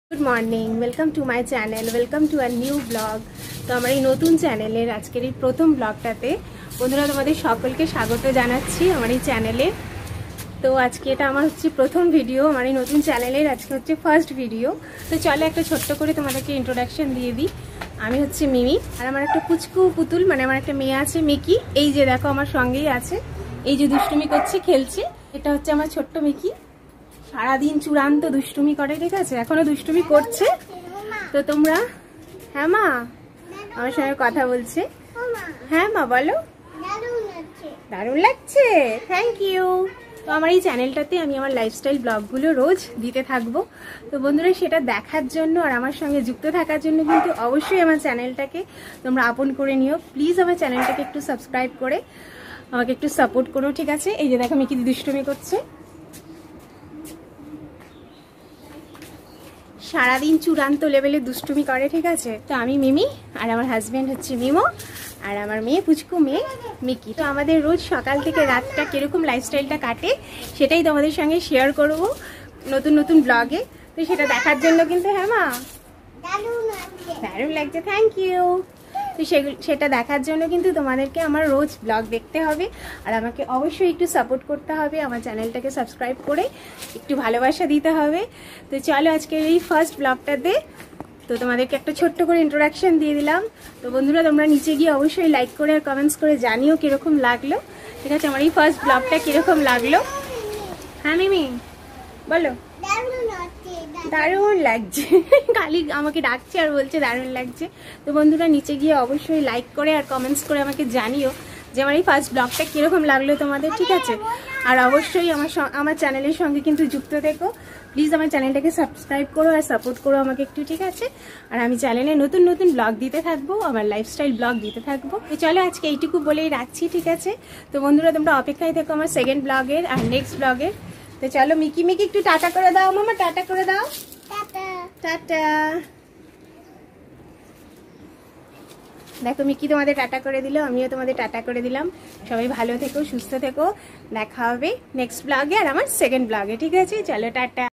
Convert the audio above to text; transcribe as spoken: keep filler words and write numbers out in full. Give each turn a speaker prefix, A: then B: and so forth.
A: Good morning welcome to my channel welcome to our new blog. তো আমার এই নতুন চ্যানেলের আজকের এই প্রথম ব্লগটাতে বন্ধুরা তোমাদের সকলকে স্বাগত জানাচ্ছি আমার এই চ্যানেলে। তো আজকে এটা আমার হচ্ছে প্রথম ভিডিও, আমার এই নতুন চ্যানেলের আজকে হচ্ছে ফার্স্ট ভিডিও। তো চলো একটা ছোট্ট করে তোমাদেরকে ইন্ট্রোডাকশন দিয়ে দিই। আমি হচ্ছে মিমি, আর আমার একটা পুচকু পুতুল মানে আমার একটা মেয়ে আছে মিকি। এই যে দেখো আমার সঙ্গেই আছে, এই যে দুষ্টুমি করছে খেলছে, এটা হচ্ছে আমার ছোট্ট মিকি। সারাদিন চূড়ান্ত দুষ্টুমি করে, ঠিক আছে, এখনো দুষ্টুমি করছে। তো তোমরা, হ্যাঁ মা আমার সঙ্গে কথা বলছে, হ্যাঁ মা বলো, দারুণ লাগছে, থ্যাংক ইউ। তো আমার এই চ্যানেলটাতে আমি আমার লাইফস্টাইল ব্লগগুলো রোজ দিতে থাকবো। তো বন্ধুরা সেটা দেখার জন্য আর আমার সঙ্গে যুক্ত থাকার জন্য কিন্তু অবশ্যই আমার চ্যানেলটাকে তোমরা আপন করে নিও। প্লিজ আমার চ্যানেলটাকে একটু সাবস্ক্রাইব করে আমাকে একটু সাপোর্ট করো, ঠিক আছে। এই যে দেখো মিকি দুষ্টুমি করছে, সারাদিন চূড়ান্ত লেভেলে দুষ্টুমি করে, ঠিক আছে। তো আমি মিমি আর আমার হাজব্যান্ড হচ্ছে মিমো, আর আমার মেয়ে পুচকু মেয়ে মিকি। তো আমাদের রোজ সকাল থেকে রাতটা কিরকম লাইফস্টাইলটা কাটে সেটাই তোমাদের সঙ্গে শেয়ার করব নতুন নতুন ব্লগে। তো সেটা দেখার জন্য কিন্তু, হ্যাঁ মা দারুণ লাগছে, থ্যাংক ইউ। তো সেগুলো সেটা দেখার জন্য কিন্তু তোমাদেরকে আমার রোজ ব্লগ দেখতে হবে, আর আমাকে অবশ্যই একটু সাপোর্ট করতে হবে, আমার চ্যানেলটাকে সাবস্ক্রাইব করে একটু ভালোবাসা দিতে হবে। তো চলো আজকের এই ফার্স্ট ব্লগটাতে তো তোমাদেরকে একটা ছোট্ট করে ইন্ট্রোডাকশন দিয়ে দিলাম। তো বন্ধুরা তোমরা নিচে গিয়ে অবশ্যই লাইক করে আর কমেন্টস করে জানিও কীরকম লাগলো, ঠিক আছে, আমার এই ফার্স্ট ব্লগটা কীরকম লাগলো। হ্যাঁ মিমি বলো। দারুণ লাগছে, খালি আমাকে ডাকছে আর বলছে দারুণ লাগছে। তো বন্ধুরা নিচে গিয়ে অবশ্যই লাইক করে আর কমেন্টস করে আমাকে জানিও যে আমার এই ফার্স্ট ব্লগটা কীরকম লাগলো তোমাদের, ঠিক আছে। আর অবশ্যই আমার আমার চ্যানেলের সঙ্গে কিন্তু যুক্ত থেকো। প্লিজ আমার চ্যানেলটাকে সাবস্ক্রাইব করো আর সাপোর্ট করো আমাকে একটু, ঠিক আছে। আর আমি চ্যানেলে নতুন নতুন ব্লগ দিতে থাকবো, আমার লাইফস্টাইল ব্লগ দিতে থাকবো। তো চলো আজকে এইটুকু বলেই রাখছি, ঠিক আছে। তো বন্ধুরা তোমরা অপেক্ষায় থেকো আমার সেকেন্ড ব্লগের আর নেক্সট ব্লগের। তো চলো মিকি মিকি একটু টাটা করে দাও মামা, টাটা করে দাও, টাটা। দেখো মিকি তোমাদের টাটা করে দিল, আমিও তোমাদের টাটা করে দিলাম। সবাই ভালো থেকো, সুস্থ থেকো, দেখা হবে নেক্সট ব্লগে আর আমার সেকেন্ড ব্লগে, ঠিক আছে। চলো টাটা।